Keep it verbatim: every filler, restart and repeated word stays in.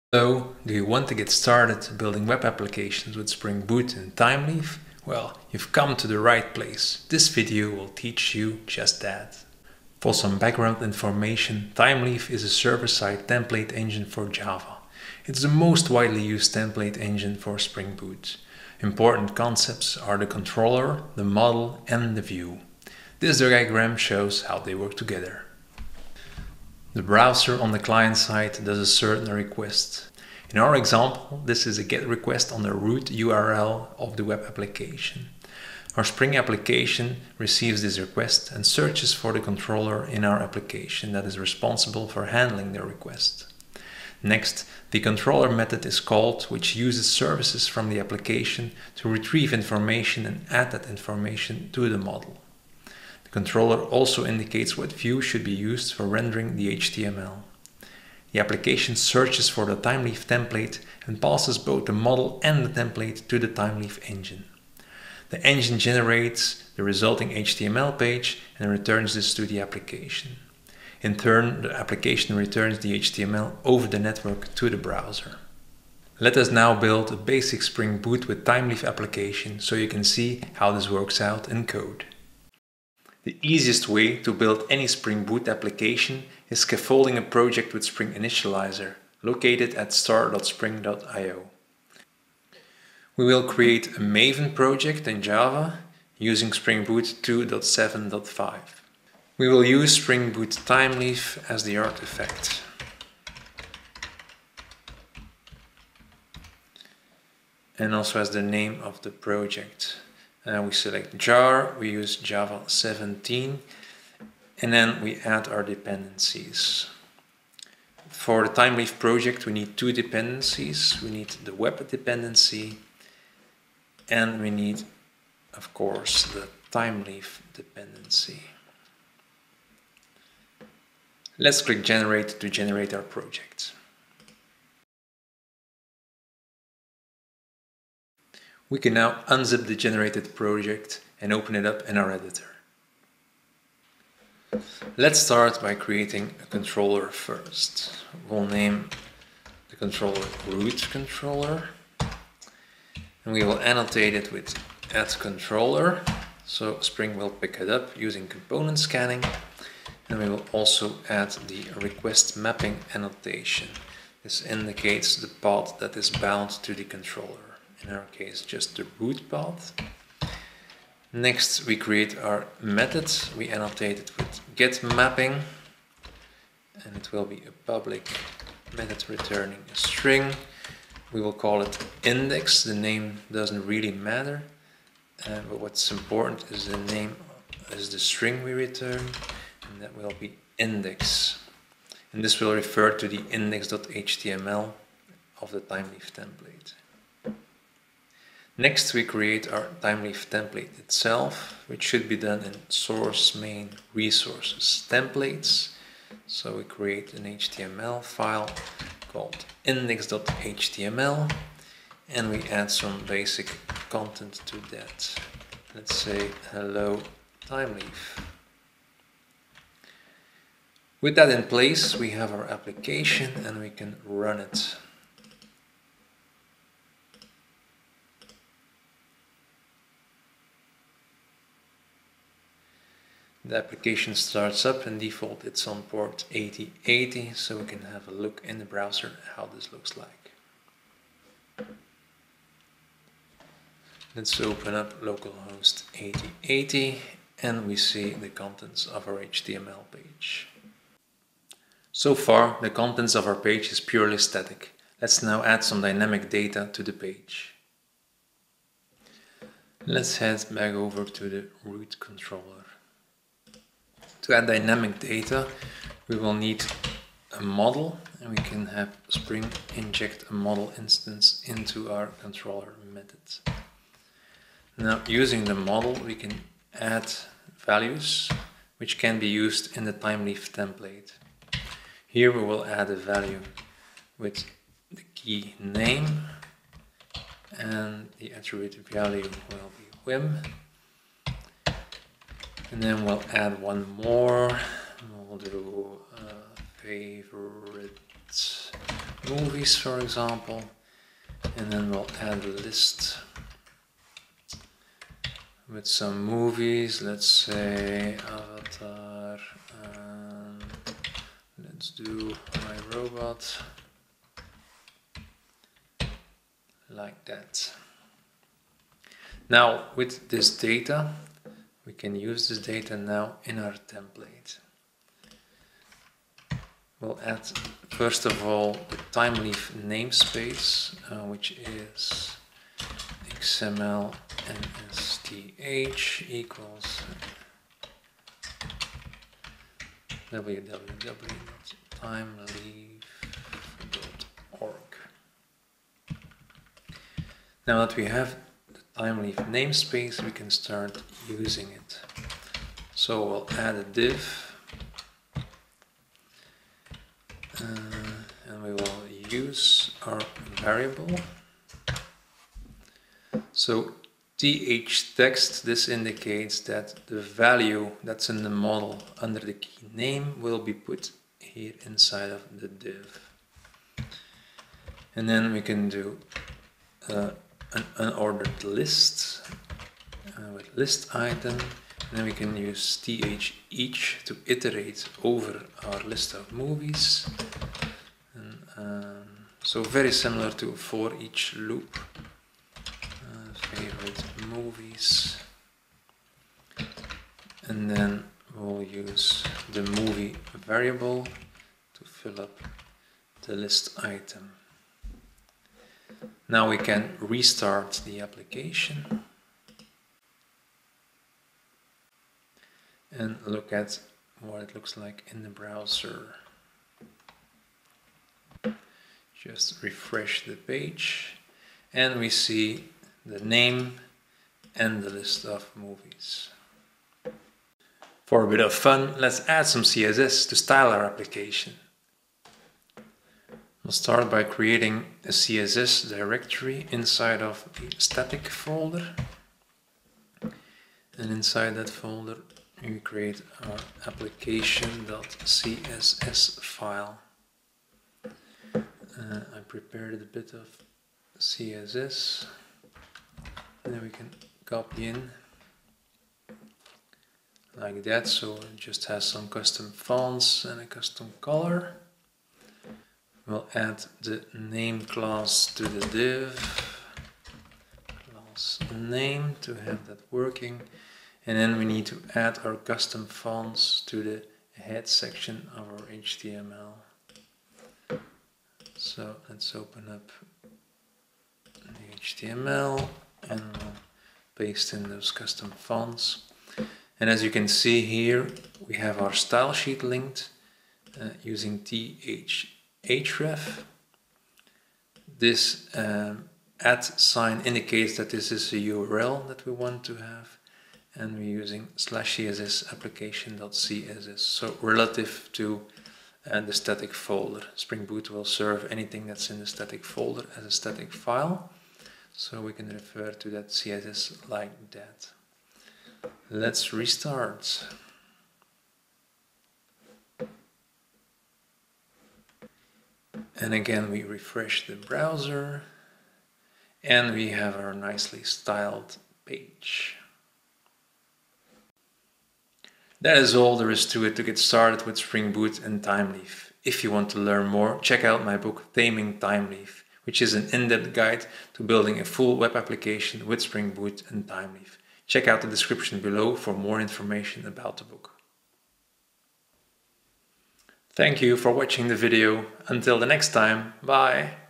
So, do you want to get started building web applications with Spring Boot and Thymeleaf? Well, you've come to the right place. This video will teach you just that. For some background information, Thymeleaf is a server-side template engine for Java. It's the most widely used template engine for Spring Boot. Important concepts are the controller, the model, and the view. This diagram shows how they work together. The browser on the client side does a certain request. In our example, this is a GET request on the root U R L of the web application. Our Spring application receives this request and searches for the controller in our application that is responsible for handling the request. Next, the controller method is called, which uses services from the application to retrieve information and add that information to the model. The controller also indicates what view should be used for rendering the H T M L. The application searches for the Thymeleaf template and passes both the model and the template to the Thymeleaf engine. The engine generates the resulting H T M L page and returns this to the application. In turn, the application returns the H T M L over the network to the browser. Let us now build a basic Spring Boot with Thymeleaf application so you can see how this works out in code. The easiest way to build any Spring Boot application is scaffolding a project with Spring Initializr, located at start dot spring dot i o. We will create a Maven project in Java using Spring Boot two point seven point five. We will use Spring Boot Thymeleaf as the artifact. And also as the name of the project. Uh, we select jar, we use Java seventeen, and then we add our dependencies. For the Thymeleaf project we need two dependencies. We need the web dependency and we need, of course, the Thymeleaf dependency. Let's click Generate to generate our project. We can now unzip the generated project and open it up in our editor. Let's start by creating a controller first. We'll name the controller root controller and we will annotate it with add controller, so Spring will pick it up using component scanning, and we will also add the request mapping annotation. This indicates the path that is bound to the controller. In our case, just the root path. Next, we create our method. We annotate it with get mapping, and it will be a public method returning a string. We will call it index. The name doesn't really matter, uh, but what's important is the name is the string we return, and that will be index. And this will refer to the index dot H T M L of the Thymeleaf template. Next, we create our Thymeleaf template itself, which should be done in source main resources templates. So we create an H T M L file called index dot H T M L and we add some basic content to that. Let's say hello Thymeleaf. With that in place, we have our application and we can run it. The application starts up, and default it's on port eighty eighty, so we can have a look in the browser how this looks like. Let's open up localhost eighty eighty and we see the contents of our H T M L page. So far, the contents of our page is purely static. Let's now add some dynamic data to the page. Let's head back over to the root controller. To add dynamic data, we will need a model, and we can have Spring inject a model instance into our controller method. Now, using the model, we can add values which can be used in the Thymeleaf template. Here we will add a value with the key name, and the attribute value will be whim. And then we'll add one more. We'll do uh, favorite movies, for example, and then we'll add a list with some movies, let's say Avatar, and let's do My Robot, like that. Now with this data, we can use this data now in our template. We'll add first of all the Thymeleaf namespace, uh, which is X M L N S T H equals w w w dot thymeleaf dot org. Now that we have the Thymeleaf namespace, we can start using it. So we'll add a div. Uh, and we will use our variable. So th text, this indicates that the value that's in the model under the key name will be put here inside of the div. And then we can do uh, an unordered list uh, with list item. And then we can use th each to iterate over our list of movies. And, um, so very similar to a for each loop. Uh, favorite movies. And then we'll use the movie variable to fill up the list item. Now we can restart the application and look at what it looks like in the browser. Just refresh the page and we see the name and the list of movies. For a bit of fun, let's add some C S S to style our application. We'll start by creating a C S S directory inside of the static folder. And inside that folder we create our application.css file. Uh, I prepared a bit of C S S, and then we can copy in like that, so it just has some custom fonts and a custom color. We'll add the name class to the div, class name, to have that working. And then we need to add our custom fonts to the head section of our H T M L. So let's open up the H T M L and we'll paste in those custom fonts. And as you can see here, we have our style sheet linked uh, using thref. This um, at sign indicates that this is a U R L that we want to have. And we're using slash css application.css, so relative to uh, the static folder. Spring Boot will serve anything that's in the static folder as a static file, so we can refer to that C S S like that. Let's restart. And again we refresh the browser and we have our nicely styled page. That is all there is to it to get started with Spring Boot and Thymeleaf. If you want to learn more, check out my book Taming Thymeleaf, which is an in-depth guide to building a full web application with Spring Boot and Thymeleaf. Check out the description below for more information about the book. Thank you for watching the video. Until the next time, bye!